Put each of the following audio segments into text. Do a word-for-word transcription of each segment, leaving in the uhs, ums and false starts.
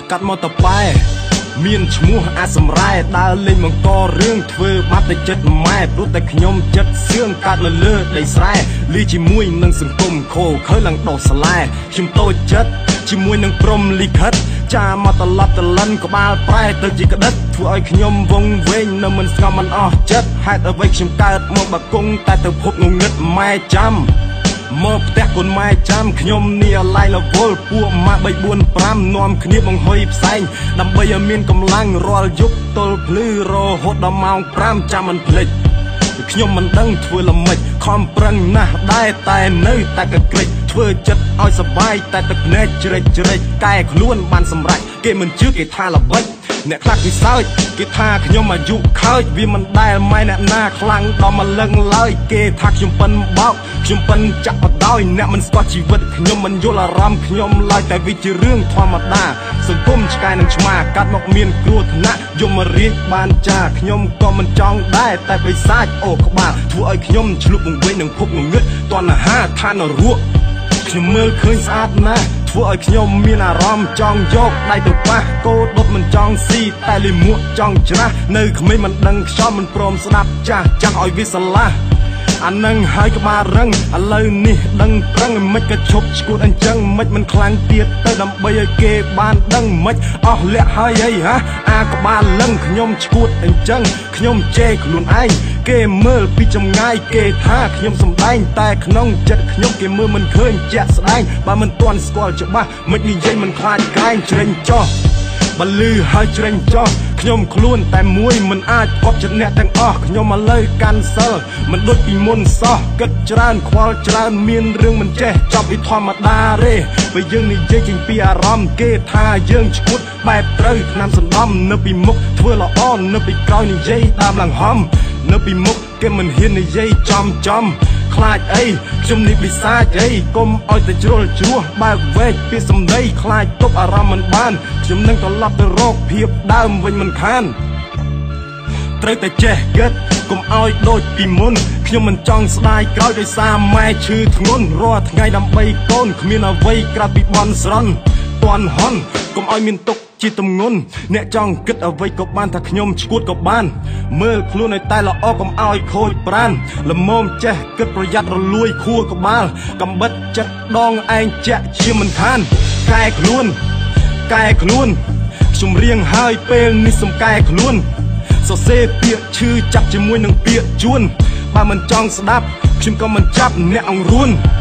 កាត់មកតប៉ែមានឈ្មោះអាសម្រែដើរលេងបង្ករឿងធ្វើបាត់តែចិត្តម៉ែព្រោះតែខ្ញុំចិត្តសឿងកាត់នៅលើដីស្រែលីជាមួយនឹងសង្គមខូខើឡើងដោះស្លែខ្ញុំតូចចិត្តជាមួយនឹងព្រំលិខិតចាមកតឡប់តលិនក្បាលប្រែទៅជាក្តិតធ្វើឲ្យខ្ញុំវងវែងនៅមិនស្ងប់មិនអស់ចិត្តហេតុអ្វីខ្ញុំកើតមកបកុងតែទៅភពងងឹតម៉ែចាំមកផ្ទះកូនម៉ែចាំខ្ញុំនេះអាឡៃលវលពួកម៉ាក់បី បួន 5នាំគ្នាបង្ហុយផ្សែងដើម្បីឲ្យមានកម្លាំងរាល់យប់ទល់ភ្លឺរហូតដល់ម៉ោង 5ចាំមិនភ្លេចខ្ញុំមិនដឹងធ្វើល្មិចខំប្រឹងណាស់ដែរតែនៅតែកក្រិចធ្វើចិត្តឲ្យសបាយតែទឹកភ្នែកជ្រិចជ្រិចកែខ្លួនបានសម្រេចគេមិនជឿគេថាល្បិចអ្នកខ្លះគេសើចគេថាខ្ញុំអាយុខើចវាមិនដែលម៉ែអ្នកណាខ្លាំងដល់មកលឹងឡើយគេថាខ្ញុំប៉ិនបោកខ្ញុំប៉ិនចាក់បដោយអ្នកមិនស្គាល់ជីវិតខ្ញុំមិនយល់អារម្មណ៍ខ្ញុំឡើយតែវាជារឿងធម្មតាសង្គមឆ្កែនឹងឆ្មាកាត់មកមានគ្រោះថ្នាក់យមរាជបានចាខ្ញុំក៏មិនចង់ដែរតែបិសាចអូក្បាលធ្វើឲ្យខ្ញុំឆ្លុះវង្វេងនឹងភពងងឹតតណ្ហាឋានរੂខ្ញុំមើលឃើញស្អាតណាស់ធ្វើឲ្យខ្ញុំមានអារម្មណ៍ចង់យកដៃទៅប៉ះកោដុតមិនចង់ស៊ីតែលិមួកចង់ច្រាស់នៅក្មេងមិនដឹងខ្យល់មិនព្រមស្ដាប់ចាស់ចាំឲ្យវាស្រឡះអានឹងហើយក្បាលរឹងឥឡូវនេះដឹងប្រឹងមិនក៏ឈប់ឈួតអញ្ចឹងមិនមិនខ្លាំងទៀតទៅដើម្បីឲ្យគេបានដឹងមិនអស់លក្ខហើយអីហាអាក្បាលលឹងខ្ញុំឈួតអញ្ចឹងខ្ញុំជេរខ្លួនឯងគេមើលពីចម្ងាយគេថាខ្ញុំសំដែងតែក្នុងចិត្តខ្ញុំគេមើលមិនឃើញជាក់ស្ដែងបើមិនទាន់ស្គាល់ច្បាស់មិននិយាយមិនខ្លាចក្រែងជ្រេញចោះបលឺហើយជ្រេញចោះខ្ញុំខ្លួនតែមួយមិនអាចគប់ចិត្តអ្នកទាំងអស់ខ្ញុំឥឡូវកាន់សិលមិនដូចពីមុនសោះគិតច្រើនខ្វល់ច្រើនមានរឿងមិនចេះចប់ពីធម្មតាទេបើយើងនិយាយចេញពីអារម្មណ៍គេថាយើងឈួតបែបត្រូវថ្នាំសណ្ដំនៅពីមុខធ្វើល្អនៅពីក្រោយនិយាយតាមឡើងហំនៅពីមុខគេមិនហ៊ាននិយាយចំចំខ្លាចអីខ្ញុំនេះបិសាចអីកុំឲ្យតែជ្រុលជ្រោះបើកវែកពីសំដីខ្លាចទប់អារម្មណ៍មិនបានខ្ញុំនឹងត្រឡប់ទៅរកភាពដើមវិញមិនខានត្រូវតែចេះគិតកុំឲ្យដូចពីមុនខ្ញុំមិនចង់ស្ដាយក្រោយដោយសារម៉ែឈឺធ្ងន់រាល់ថ្ងៃដើម្បីកូនគ្មានអ្វីក្រៅពីបន់ស្រន់តន់ហន់កុំឲ្យមានទុកជាទម្ងន់អ្នកចង់គិតអ្វីក៏បានថាខ្ញុំឈួតក៏បានមើលខ្លួនឲ្យតែល្អកុំឲ្យខូចប្រានល្មមចេះគិតប្រយ័ត្នរលួយខួរក្បាលកំបិតចិត្តដងឯងជាក់ជាមិនខានកែខ្លួនកែខ្លួនខ្ញុំរៀងហើយពេលនេះសំកែខ្លួនសរសេរពាក្យឈឺចាប់ជាមួយនឹងពាក្យជួនបើមិនចង់ស្ដាប់ខ្ញុំក៏មិនចាប់អ្នកអង្រួ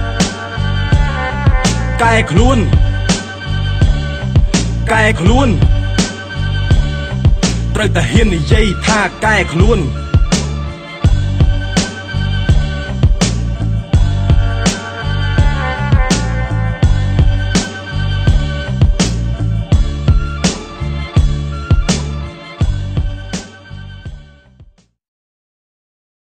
នកែខ្លួនកែខ្លួនត្រូវតែហ៊ាននិយាយថាកែខ្លួន